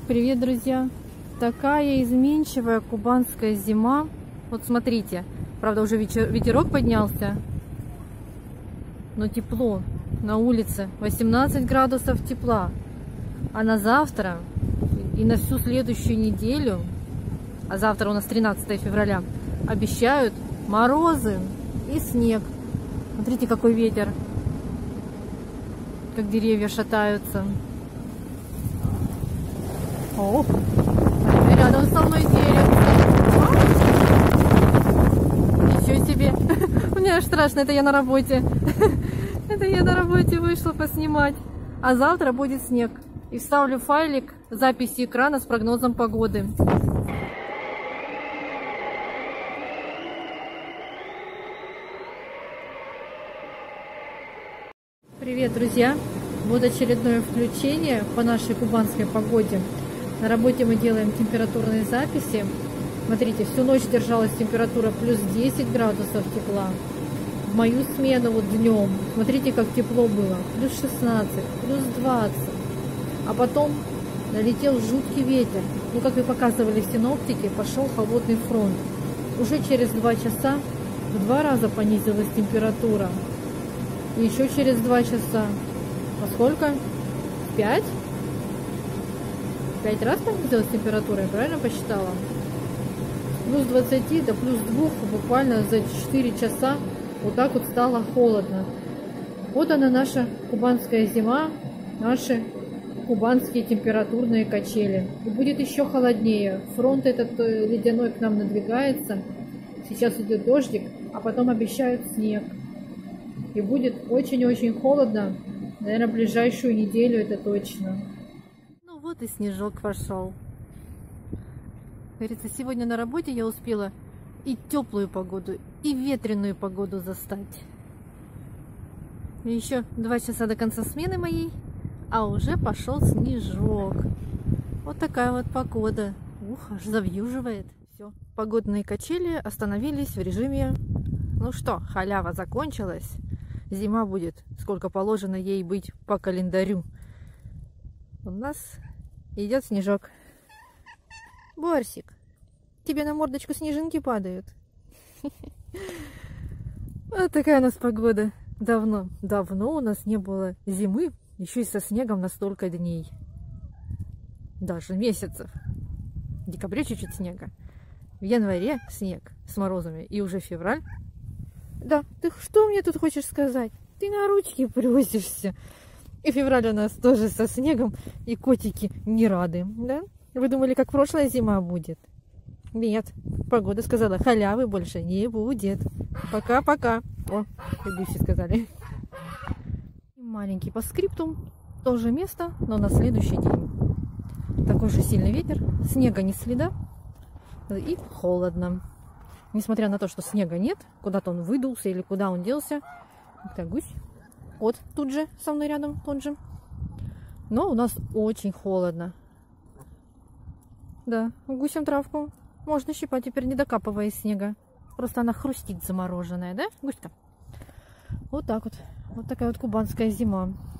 Привет, друзья! Такая изменчивая кубанская зима. Вот смотрите, правда уже ветерок поднялся, но тепло. На улице 18 градусов тепла. А на завтра и на всю следующую неделю, а завтра у нас 13 февраля, обещают морозы и снег. Смотрите, какой ветер, как деревья шатаются. О, рядом со мной дерево. Ничего себе. Мне аж страшно, это я на работе. Это я на работе вышла поснимать. А завтра будет снег. И вставлю файлик записи экрана с прогнозом погоды. Привет, друзья! Вот очередное включение по нашей кубанской погоде. На работе мы делаем температурные записи. Смотрите, всю ночь держалась температура плюс 10 градусов тепла. В мою смену вот днем, смотрите, как тепло было. Плюс 16, плюс 20. А потом налетел жуткий ветер. Ну, как и показывали синоптики, пошел холодный фронт. Уже через 2 часа в 2 раза понизилась температура. И еще через 2 часа. А сколько? 5? 5 раз понизилась температура, я правильно посчитала? Плюс 20 до плюс 2 буквально за 4 часа вот так вот стало холодно. Вот она, наша кубанская зима, наши кубанские температурные качели. И будет еще холоднее. Фронт этот ледяной к нам надвигается. Сейчас идет дождик, а потом обещают снег. И будет очень-очень холодно. Наверное, ближайшую неделю это точно. Ну вот и снежок пошел. Говорится, сегодня на работе я успела и теплую погоду, и ветреную погоду застать. И еще 2 часа до конца смены моей, а уже пошел снежок. Вот такая вот погода. Ух, аж завьюживает. Все, погодные качели остановились в режиме. Ну что, халява закончилась. Зима будет, сколько положено ей быть по календарю. У нас идет снежок. Борсик, тебе на мордочку снежинки падают. Вот такая у нас погода. Давно у нас не было зимы, еще и со снегом на столько дней. Даже месяцев. В декабре чуть-чуть снега. В январе снег с морозами. И уже февраль. Да, ты что мне тут хочешь сказать? Ты на ручки просишься. И февраль у нас тоже со снегом, и котики не рады, да? Вы думали, как прошлая зима будет? Нет, погода сказала, халявы больше не будет. Пока-пока. О, гуси сказали. Маленький постскриптум. Тоже место, но на следующий день. Такой же сильный ветер, снега не следа и холодно. Несмотря на то, что снега нет, куда-то он выдулся или куда он делся. Это гусь. Кот тут же, со мной рядом, тот же. Но у нас очень холодно. Да, гусям травку можно щипать, теперь не докапывая снега. Просто она хрустит замороженная, да, гуська? Вот так вот. Вот такая вот кубанская зима.